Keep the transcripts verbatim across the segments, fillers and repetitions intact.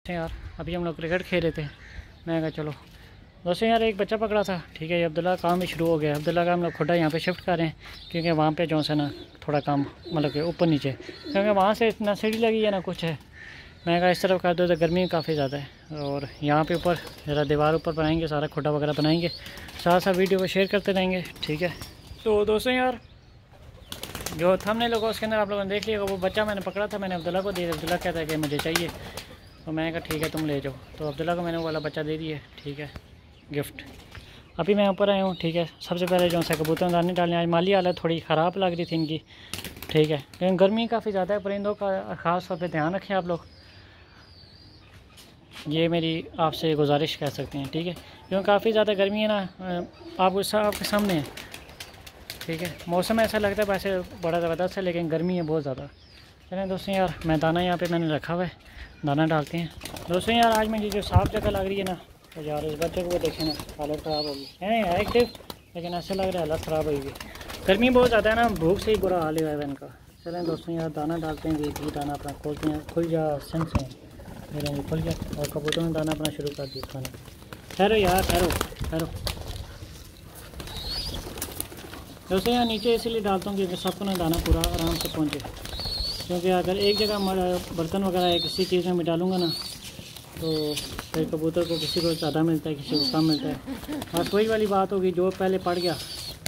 यार अभी हम लोग क्रिकेट खेल रहे थे। मैं कहा चलो दोस्तों यार एक बच्चा पकड़ा था, ठीक है। ये अब्दुल्ला काम भी शुरू हो गया। अब्दुल्ला का हम लोग खुदा यहाँ पे शिफ्ट कर रहे हैं क्योंकि वहाँ पे जो है ना थोड़ा काम मतलब कि ऊपर नीचे, क्योंकि वहाँ से ना सीढ़ी लगी है ना कुछ है। मैं कहा इस तरफ कर दो तो गर्मी काफ़ी ज़्यादा है। और यहाँ पे ऊपर ज़रा दीवार ऊपर बनाएंगे, सारा खुदा वगैरह बनाएंगे, साथ साथ वीडियो को शेयर करते रहेंगे, ठीक है। तो दोस्तों यार जो थंबनेल होगा उसके अंदर आप लोगों ने देख लिया, वो बच्चा मैंने पकड़ा था, मैंने अब्दुल्ला को दिया। अब्दुल्ला कहता है कि मुझे चाहिए, तो मैंने कहा ठीक है तुम ले जाओ। तो अब्दुल्ला को मैंने वो वाला बच्चा दे दिया, ठीक है, गिफ्ट। अभी मैं ऊपर आया हूँ, ठीक है। सबसे पहले जो सा कबूतर दाने डालने, आज माली हालत थोड़ी ख़राब लग रही थी इनकी, ठीक है, लेकिन गर्मी काफ़ी ज़्यादा है। परिंदों का ख़ास तौर पर ध्यान रखें आप लोग, ये मेरी आपसे गुजारिश कह सकते हैं, ठीक है, क्योंकि काफ़ी ज़्यादा गर्मी है ना। आपको आपके सामने है, ठीक है। मौसम ऐसा लगता है वैसे बड़ा ज़बरदस्त है, लेकिन गर्मी है बहुत ज़्यादा। चलें दोस्तों यार मैं दाना यहाँ पे मैंने रखा हुआ है, दाना डालते हैं। दोस्तों यार आज मुझे जो साफ जगह लग रही है ना, तो यार इस बच्चे को देखें ना, हालत ख़राब होगी है एक्टिव, लेकिन ऐसे लग रहा है हालत ख़राब होगी। गर्मी बहुत ज़्यादा है ना, भूख से ही बुरा हाल हुआ है इनका। चलें दोस्तों यार दाना डालते हैं, देखिए दाना अपना खोलते हैं, खुल जा सिंह से मेरे भी खुल गया। और कबूतरों ने दाना अपना शुरू कर दिया खाना। ठहरो यार ठहरो ठहरो दोस्तों यार नीचे इसीलिए डालता हूँ क्योंकि सबको ना दाना पूरा आराम से पहुँचे, क्योंकि अगर एक जगह बर्तन वगैरह या किसी चीज़ में मैं डालूँगा ना तो फिर कबूतर को किसी को ज़्यादा मिलता है, किसी को कम मिलता है। बस वही वाली बात होगी, जो पहले पड़ गया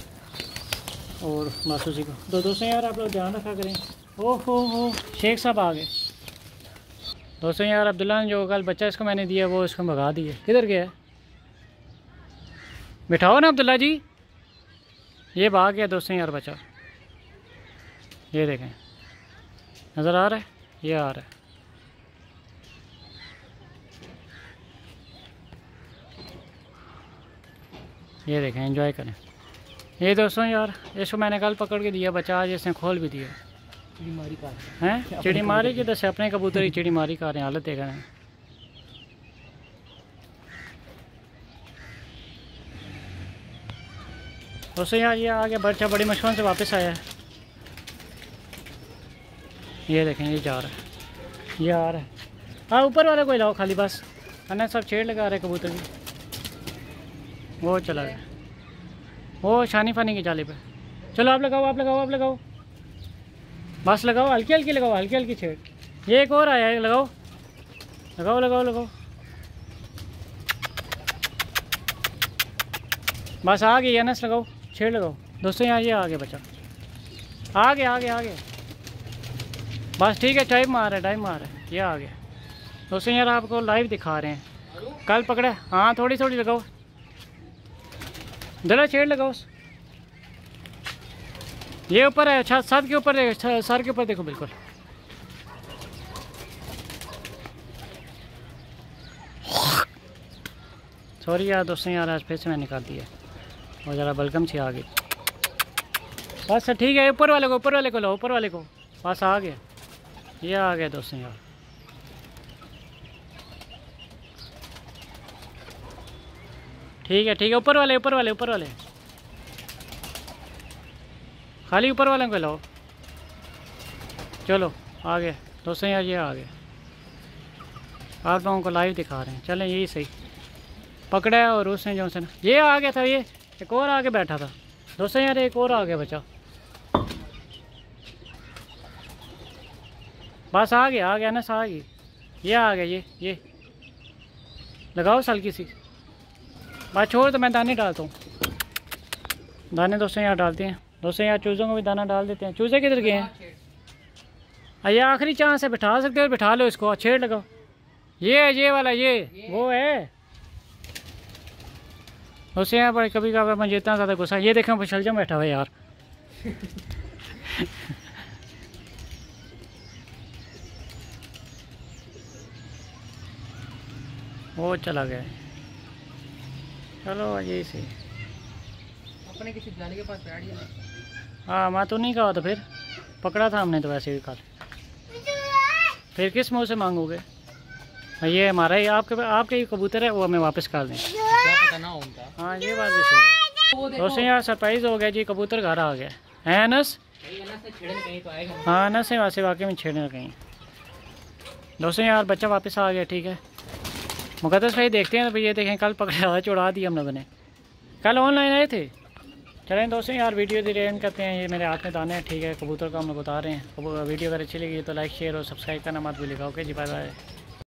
और बस उसी को। तो दोस्तों यार आप लोग ध्यान रखा करें। ओह हो हो शेख साहब आ गए। दोस्तों यार अब्दुल्ला ने जो कल बच्चा इसको मैंने दिया वो इसको भगा दिया। किधर गया है? बिठाओ ना अब्दुल्ला जी, ये भाग गया दोस्तों यार बच्चा। ये देखें नज़र आ रहा है, ये आ रहा है। ये देखें एंजॉय करें। ये दोस्तों यार इसको मैंने कल पकड़ के दिया बच्चा, आज इसने खोल भी दिया। चिड़ी मारी का हैं, चिड़ी मारी की दस अपने कबूतर ही चिड़ी मारी का रहे, हालत देखा है। दोस्तों यार ये आ गया बच्चा, बड़ी मुश्किल से वापस आया है। ये देखें ये जा रहा है, ये आ रहा है। हाँ ऊपर वाले को लाओ खाली, बस अन्य सब छेड़ लगा रहे कबूतर की। वो चला गया, वो शानी फानी की जाली पे। चलो आप लगाओ आप लगाओ आप लगाओ, बस लगाओ, हल्की हल्की लगाओ, हल्की हल्की छेड़। ये एक और आया है, लगाओ लगाओ लगाओ लगाओ, बस आ गई अनस, लगाओ छेड़ लगाओ। दोस्तों यार ये आ गया बच्चा, आ गया आ गया आ गया, बस ठीक है, टाइम मार है टाइम मार है, ये आ गया। दोस्तों यार आपको लाइव दिखा रहे हैं, कल पकड़े। हाँ थोड़ी थोड़ी लगाओ, जरा छेड़ लगाओ। ये ऊपर है, अच्छा सर के ऊपर देखो, सर के ऊपर देखो बिल्कुल। सॉरी यार दोस्तों यार आज फिर से मैं निकाल दिया और ज़रा बलगम से आ गई। बस ठीक है, ऊपर वाले को ऊपर वाले को लो, ऊपर वाले को, बस आ गया, ये आ गया दोस्तों यार। ठीक है ठीक है, ऊपर वाले ऊपर वाले ऊपर वाले, खाली ऊपर वाले को लाओ। चलो आ गया दोस्तों यार, ये आ गया। आप लोगों को लाइव दिखा रहे हैं, चलें यही सही। पकड़ा है और उसने जो से ना ये आ गया था, ये एक और आगे बैठा था दोस्तों यार, एक और आ गया बच्चा। बस आ गया आ गया ना, आ गई, ये आ गया, ये ये लगाओ हल्की सी, बस छोड़ तो मैं दाने डालता हूँ। दाने दोस्तों यहाँ डालते हैं। दोस्तों यहाँ चूज़ों को भी दाना डाल देते हैं। चूज़े किधर गए हैं? ये आखिरी चांस है, बिठा सकते हो बिठा लो इसको, छेड़ लगाओ। ये ये वाला ये वो है दोस्तों यहाँ पर। कभी कभी मुझे इतना ज़्यादा गुस्सा, ये देखें फिसलजम बैठा हुआ है यार। वो चला गया, चलो यही से अपने किसी जाने के पास बैठ गया। हाँ मैं तो नहीं कहा, तो फिर पकड़ा था हमने तो वैसे भी कल, फिर किस मुँह से मांगोगे? ये हमारा ही आपके आपके ही कबूतर है, वो हमें वापस कर दें, क्या पता ना उनका। हाँ ये बात भी सही है। दोस्तों यार सरप्राइज़ हो गया जी, कबूतर घर आ गया है अनस। कहीं तो आएगा। हाँ अनस से वैसे वाकई में छेड़ने कहीं। दोस्तों यार बच्चा वापस आ गया, ठीक है। मुकद्दस भाई देखते हैं भाई, ये देखें कल पकड़ा चुड़ा दिया हम लोगों ने, कल ऑनलाइन आए थे। चलें दोस्तों यार वीडियो दी रेन करते हैं। ये मेरे हाथ में दाने हैं, ठीक है, कबूतर का हम लोग उतार रहे हैं। वीडियो अगर अच्छी लगी तो लाइक शेयर और सब्सक्राइब करना मत भूलिएगा। Okay ji, bye bye.